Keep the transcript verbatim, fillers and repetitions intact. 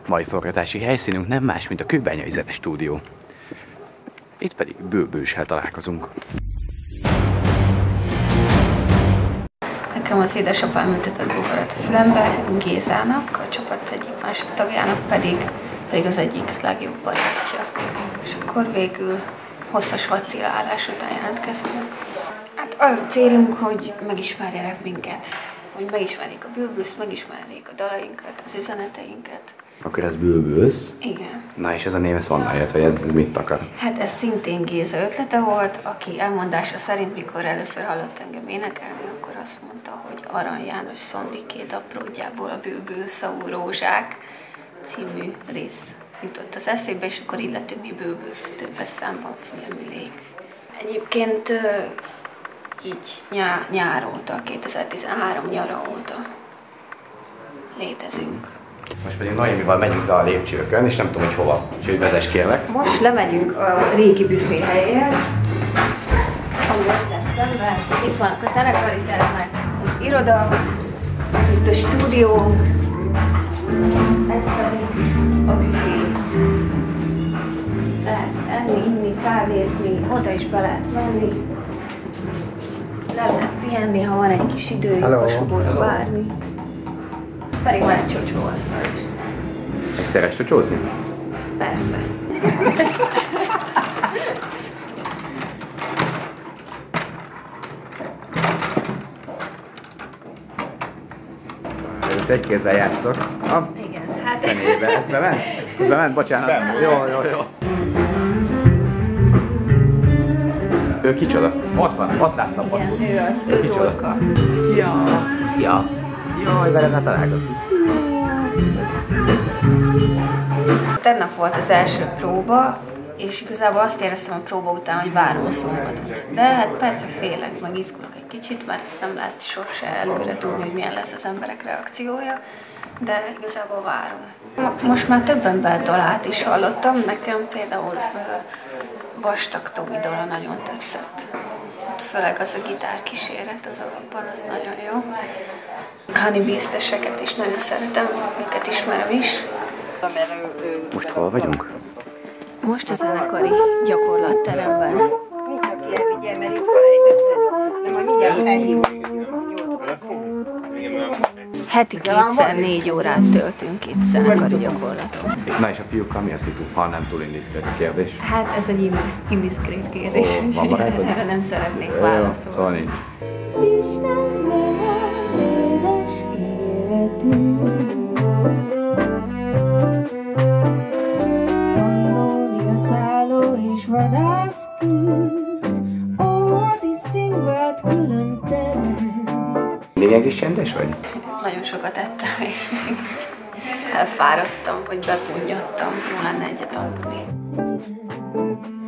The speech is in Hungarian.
Mai forgatási helyszínünk nem más, mint a Kőbányai Zenestúdió. Itt pedig Bőbőssel találkozunk. Nekem az édesapám ültetett bogarat a fülembe, Gézának, a csapat egyik másik tagjának pedig, pedig az egyik legjobb barátja. És akkor végül hosszas vacillálás után jelentkeztünk. Hát az a célunk, hogy megismerjenek minket, hogy megismerjék a Bőbőszt, megismerjék a dalainkat, az üzeneteinket. Akkor ez Bőbősz? Igen. Na és ez a név ez honnan jött, vagy ez, ez mit akar? Hát ez szintén Géza ötlete volt, aki elmondása szerint, mikor először hallott engem énekelni, akkor azt mondta, hogy Arany János Szondi két apródjából a Bőbő szavú rózsák című rész jutott az eszébe, és akkor így lettünk mi Bőbősz többes számban Fülemilék. Egyébként így nyá, nyár óta, kétezer-tizenhárom nyara óta létezünk. Most pedig Noémival megyünk le a lépcsőkön, és nem tudom, hogy hova. Úgyhogy vezess kérlek. Most lemegyünk a régi büfé helyéhez, ami ott lesz szemben. Itt vannak a zenekari termek, az iroda, ez itt a stúdiónk, ez pedig a büfé. Lehet enni, inni, kávézni, oda is be lehet menni. Le lehet pihenni, ha van egy kis idő, kosogóra, bármi. Pedig van egy csocsóasztal is. És szeretsz csocsózni? Persze. Előtt egy kézzel játszok. Ah, igen, hát... Fenébe. Ez bement? Ez bement? Bocsánat. Bement. Jó, jó, jó. Ő kicsoda? Ott van, ott láttam. Igen, ott. Ő az, ő Dorka. Szia! Szia! Jaj, veled ne találkozni. Tegnap volt az első próba, és igazából azt éreztem a próba után, hogy várom a szombatot. De hát persze félek, meg izgulok egy kicsit, mert ezt nem lehet sose előre tudni, hogy milyen lesz az emberek reakciója, de igazából várom. Most már több ember dalát is hallottam, nekem például Vastag Tomi dala nagyon tetszett. Ott főleg az a gitárkíséret az alapban, az nagyon jó. Honeybeast-eseket is nagyon szeretem, őket ismerem is. Most hol vagyunk? Most a zenekari gyakorlatteremben. Mindjárt ki elvigyel, mert itt felejtetted. De majd mindjárt felhívjuk. Heti kétszer négy órát töltünk itt zenekari gyakorlaton. Na és a fiúkkal mi a szitu, ha nem túl indiszkrét a kérdés? Hát ez egy indisz, indiszkrét kérdés, Ó, van barátod? Erre nem szeretnék Jó, válaszolni. szóval nincs. Istenben áll édes életünk. Pannónia szálló és vadászkült, ó, a disztingvált külön terem. Mindig egész csendes vagy? Nagyon sokat ettem, és így elfáradtam, hogy bepunnyadtam. Jó lenne egyet aludni.